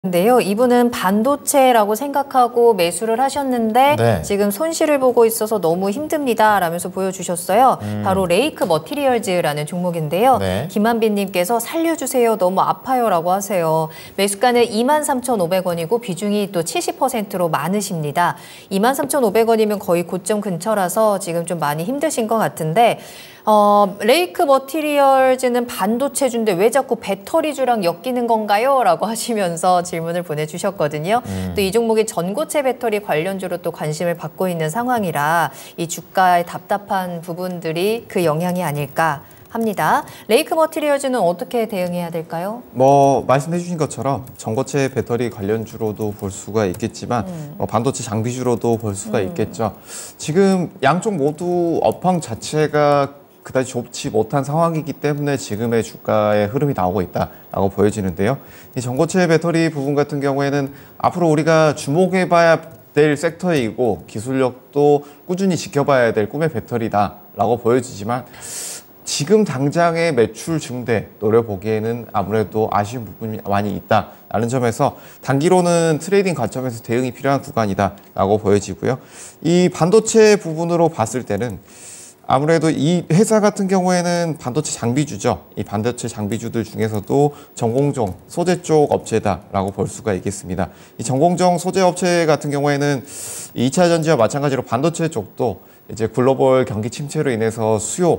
인데요. 이분은 반도체라고 생각하고 매수를 하셨는데 네. 지금 손실을 보고 있어서 너무 힘듭니다 라면서 보여주셨어요. 바로 레이크 머티리얼즈라는 종목인데요. 네. 김한빈님께서 살려주세요. 너무 아파요라고 하세요. 매수가는 23,500원이고 비중이 또 70%로 많으십니다. 23,500원이면 거의 고점 근처라서 지금 좀 많이 힘드신 것 같은데 레이크 머티리얼즈는 반도체주인데 왜 자꾸 배터리주랑 엮이는 건가요? 라고 하시면서 질문을 보내주셨거든요. 또 이 종목이 전고체 배터리 관련주로 또 관심을 받고 있는 상황이라 이 주가의 답답한 부분들이 그 영향이 아닐까 합니다. 레이크 머티리얼즈는 어떻게 대응해야 될까요? 말씀해 주신 것처럼 전고체 배터리 관련주로도 볼 수가 있겠지만 반도체 장비주로도 볼 수가 있겠죠. 지금 양쪽 모두 업황 자체가 그다지 좁지 못한 상황이기 때문에 지금의 주가의 흐름이 나오고 있다라고 보여지는데요. 이 전고체 배터리 부분 같은 경우에는 앞으로 우리가 주목해봐야 될 섹터이고 기술력도 꾸준히 지켜봐야 될 꿈의 배터리다라고 보여지지만 지금 당장의 매출 증대 노려보기에는 아무래도 아쉬운 부분이 많이 있다라는 점에서 단기로는 트레이딩 관점에서 대응이 필요한 구간이다라고 보여지고요. 이 반도체 부분으로 봤을 때는 아무래도 이 회사 같은 경우에는 반도체 장비주죠. 이 반도체 장비주들 중에서도 전공정 소재 쪽 업체다라고 볼 수가 있겠습니다. 이 전공정 소재 업체 같은 경우에는 2차 전지와 마찬가지로 반도체 쪽도 이제 글로벌 경기 침체로 인해서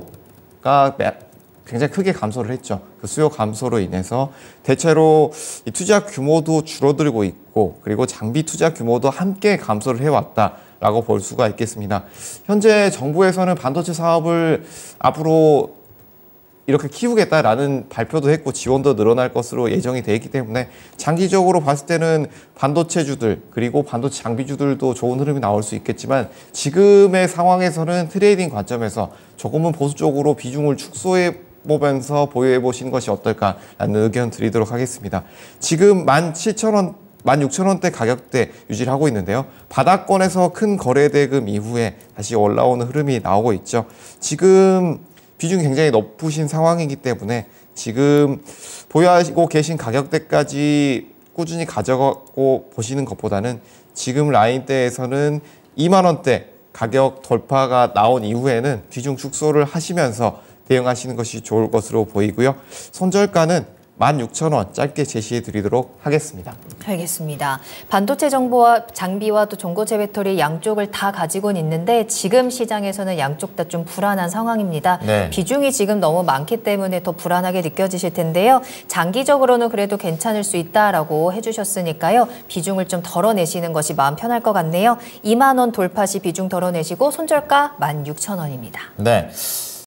수요가 굉장히 크게 감소를 했죠. 그 수요 감소로 인해서 대체로 이 투자 규모도 줄어들고 있고 그리고 장비 투자 규모도 함께 감소를 해왔다라고 볼 수가 있겠습니다. 현재 정부에서는 반도체 사업을 앞으로 이렇게 키우겠다라는 발표도 했고 지원도 늘어날 것으로 예정이 되어 있기 때문에 장기적으로 봤을 때는 반도체주들 그리고 반도체 장비주들도 좋은 흐름이 나올 수 있겠지만 지금의 상황에서는 트레이딩 관점에서 조금은 보수적으로 비중을 축소해 보면서 보유해 보시는 것이 어떨까라는 의견 드리도록 하겠습니다. 지금 17,000원 16,000원대 가격대 유지를 하고 있는데요. 바닥권에서 큰 거래대금 이후에 다시 올라오는 흐름이 나오고 있죠. 지금 비중이 굉장히 높으신 상황이기 때문에 지금 보유하고 계신 가격대까지 꾸준히 가져가고 보시는 것보다는 지금 라인대에서는 2만 원대 가격 돌파가 나온 이후에는 비중 축소를 하시면서 대응하시는 것이 좋을 것으로 보이고요. 손절가는 16,000원 짧게 제시해 드리도록 하겠습니다. 알겠습니다. 반도체 정보와 장비와 또 전고체 배터리 양쪽을 다 가지고는 있는데 지금 시장에서는 양쪽 다 좀 불안한 상황입니다. 네. 비중이 지금 너무 많기 때문에 더 불안하게 느껴지실 텐데요. 장기적으로는 그래도 괜찮을 수 있다라고 해주셨으니까요. 비중을 좀 덜어내시는 것이 마음 편할 것 같네요. 2만 원 돌파 시 비중 덜어내시고 손절가 16,000원입니다. 네.